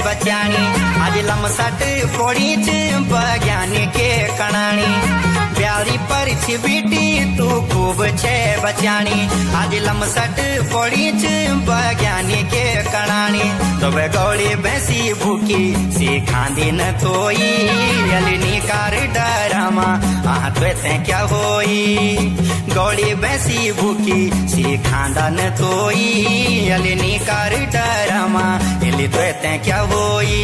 बचाणी आज लमसट फोड़ी च बज्ञानी के कणाणी ब्याली पर बीटी तू खूब छे बचाणी आज लमसट फोड़ी च बज्ञानी के कणाणी तो वे गौड़ी भैंसी भूखी सी खांदी न तोई अलनी कार डरामा तो क्या होई गौड़ी भैंसी भूखी सी खांदा न तोई अलनी कार डरामा इली तो क्या होई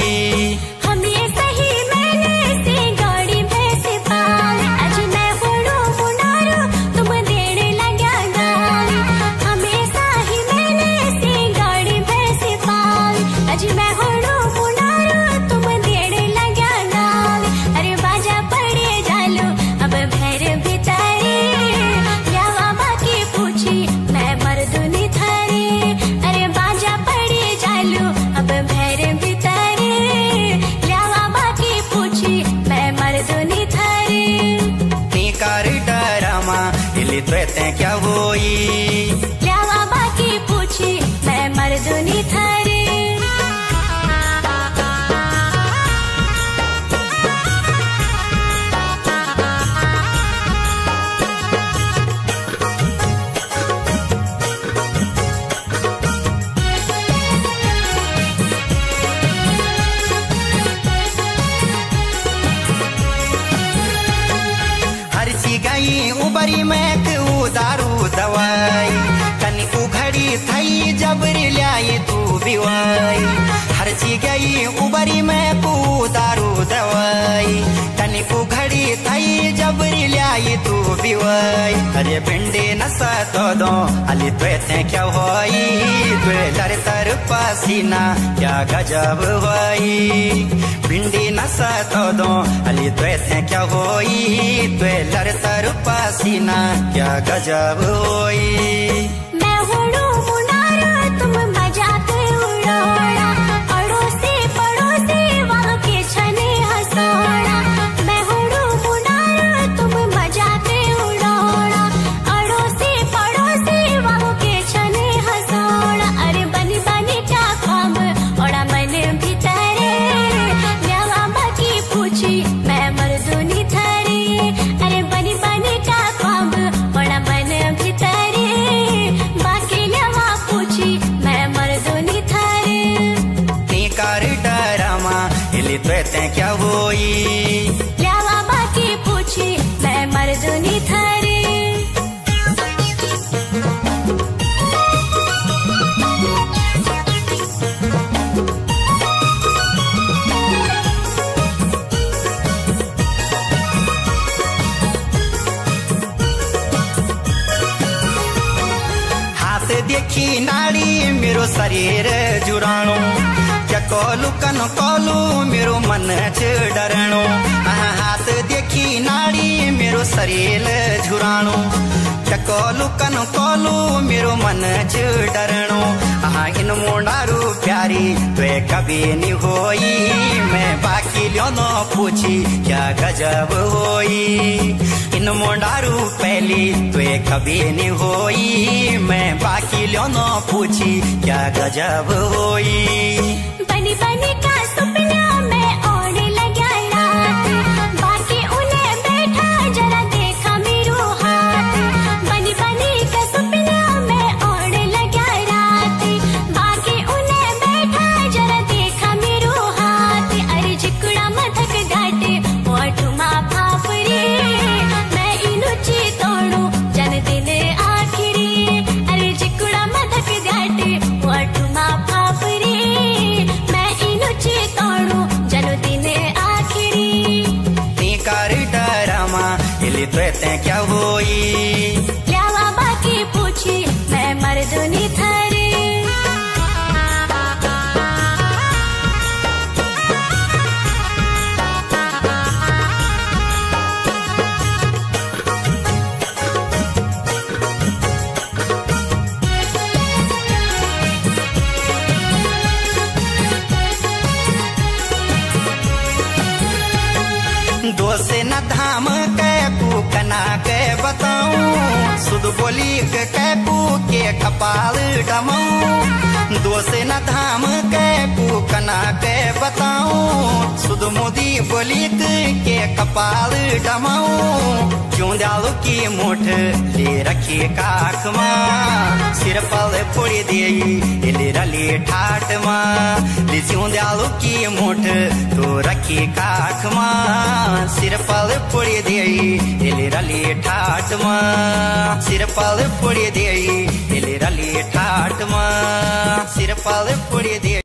तो क्या होई ल्यावा बाकी पूछी मैं मर्दुनी थारे हरसी गई उबरी में दारू दवाई कनिकू घड़ी थई जबरी ल्याई तू बिवाई हरची गई उबरी में कू दारू दवाई कनिकू घड़ी थई जबरी ल्याई तू बिवाई अरे भिंडी नसा तो दो अली त्वे क्या होई त्वे लर तर पसीना क्या गजब होई भिंडी नसा तो दो अली त्वे क्या होई त्वे लर तर पसीना क्या गजब होई मैं हुडू मुनारा तुम मजाक उड़ाना अड़ोसी पड़ोसी वहाँ के छने हंसाना मैं हुडू मुनारा तुम मजाक उड़ाना अड़ोसी पड़ोसी वहाँ के छने हंसाना अरे बनी बनी क्या ख्वाब ओड़ा मन भीतरे ल्यावा बाकी पूछी मैं मर्दुनी थारे अरे बनी बनी क्या ख्वाब ओड़ा मन भीतरे बाकी ल्यावा पूछी मैं मर्दुनी थारे कार डरामा इली त्वे क्या होई ल्यावा बाकी पूछी मैं मर्दुनी थारे देखी नाड़ी मेरो शरीर जुराणो क्या कोलू कन कोलू मेरो मन च डरणो हाथ देखी नाड़ी मेरो शरीर जुराणो क्या कोलू कन कोलू मेरो मन च डरणो इन मोडारू प्यारी त्वे कभी नहीं होई मैं बाकी लियो न पूछी क्या गजब होई इन मोडारू पहली त्वे कभी नहीं होई मैं बाकी लियो न पूछी क्या गजब होई बनी बनी का सपना मैं ओढ़ने लगा रात बाकी उन्हें बैठा जरा देखा मेरो हाथ बनी बनी का सपना मैं ओढ़ने लगा रात बाकी उन्हें बैठा जरा देखा मेरो हाथ अरे जिकुड़ा मथक घाटे ओठुमा फाफरे मैं इनुची तोड़ू जन दिन आखिरी अरे जिकुड़ा मथक घाटे ओठुमा फाफरे मैं इनुची तोड़ू जन दिन आखिरी कार डरामा इली त्वे क्या होई ल्यावा बाकी पूछी मैं मर्दुनी थारे दोष न धाम के कना के बताऊं सुध बोली के कैकू के कपाल डमाऊं दोष न धाम कैकू कना के बताऊं सुध मोदी बोली के कपाल डमाऊं क्यों दयालु की मुठ ले रखी काख मां सिर पल फोड़ी दे ले रली ठाट मां क्यों दयालु की मुठ तो रखी काख मां सिर पल फोड़ी दे ले रली ठाट मां सिर पल फोड़ी दे ले रली ठाट मां सिर पल फोड़ी दे